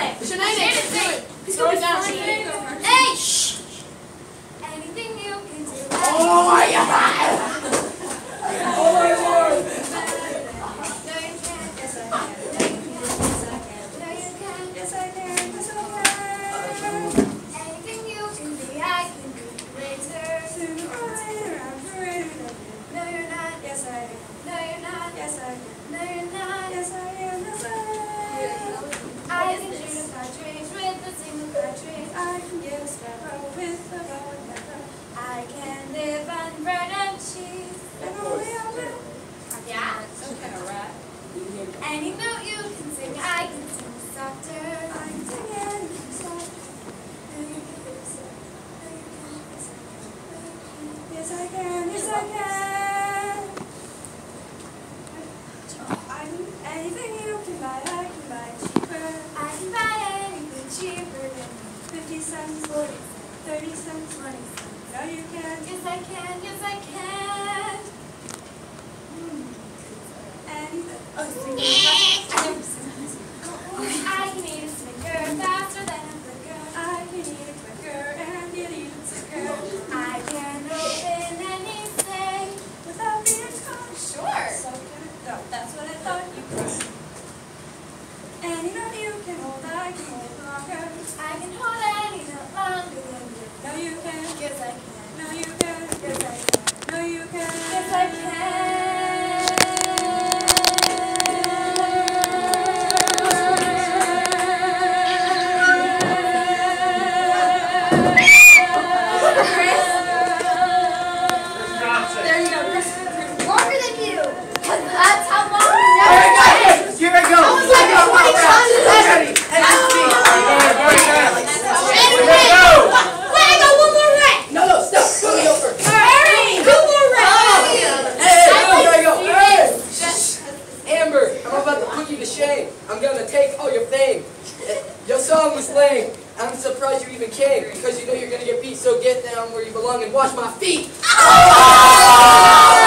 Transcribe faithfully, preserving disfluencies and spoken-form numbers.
it. Shanae, do it. He's going down. Hey, shh. Anything you can do. Oh my God. Oh my Lord. No, you can't. Yes, I can. No, you can't. Yes, I can. Yes, I can. Anything you can be, I can be. Later, sooner or later, I'm forever. No, you're not. Yes, I am. No, you're not. Yes, I am. No, you're not. Yes, I am. Yes, I am. I can shoot a cartridge with a single cartridge. I can get a sparrow with a bow and arrow. I can live on bread and cheese. And only a bit. Yeah. Some kind of rat. Any note you can sing, I can sing softer. I can sing anything softer. No, you can't. Yes, I can. Yes, I can. I can. Anything you can buy, I can buy cheaper. I can buy anything cheaper than fifty cents, forty cents, thirty cents, twenty cents. No, you can't. Yes, I can. Yes, I can. Hmm. Anything. Oh, I can eat a Snicker faster than a flicker. I can eat it quicker and get even sicker. I can open any safe without being caught. Sure. So can I? No, that's what I thought you could. Any note you can hold, I can hold longer. I can hold any note longer than you. No, you can. Yes, I can. No, you can. Yes, I can. No, you can. Yes, I can. I'm gonna take all your fame. Your song was lame. I'm surprised you even came, because you know you're gonna get beat, so get down where you belong and wash my feet. Oh!